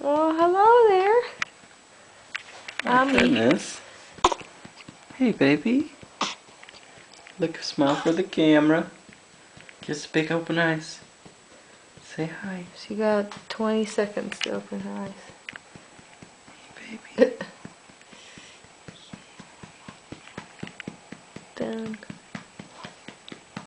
Oh, hello there. My goodness. Hey, baby. Look, smile for the camera. Kiss big open eyes. Say hi. She got 20 seconds to open her eyes. Hey, baby. Done.